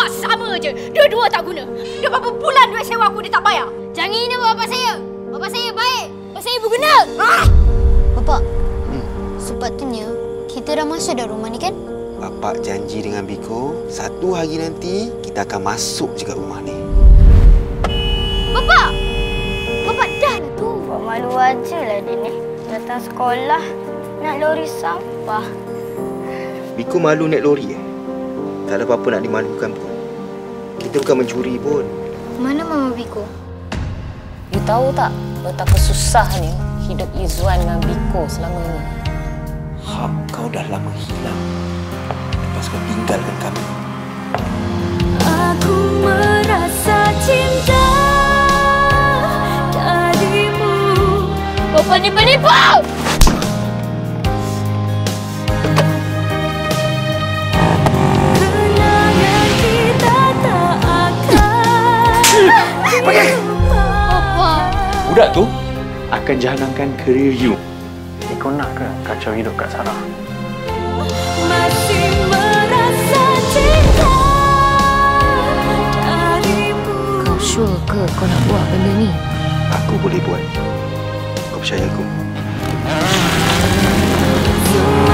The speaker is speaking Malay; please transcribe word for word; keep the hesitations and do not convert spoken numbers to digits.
Alamak, sama je. Dua-dua tak guna. Dah berapa bulan duit sewa aku dia tak bayar. Jangan hina bapak saya. Bapak saya baik. Bapak saya berguna. Ah! Bapak, hmm. sepatutnya kita dah masuk dah rumah ni kan? Bapak janji dengan Biko, satu hari nanti kita akan masuk juga rumah ni. Bapak! Bapak dah lah tu. Buat malu aja lah dia ni. Datang sekolah, nak lori sampah. Biko malu naik lori eh? Tak ada apa-apa nak dimalukan pun. Kita bukan mencuri pun. Mana Mama Biko? You tahu tak betapa susahnya hidup Izzuan dengan Biko selama ini? Hak kau dah lama hilang. Lepas kau tinggalkan kami. Aku merasa cinta darimu. Bapak nipu-nipu! Kenangan kita tak akan Pergi! Bapak! Budak tu akan jalankan kerjaya you. Kau nak ke kacau hidup kat sana? masih merasa cinta darimu. Kau sure ke kau nak buat benda ni? Aku boleh buat. Kau percaya aku? Semua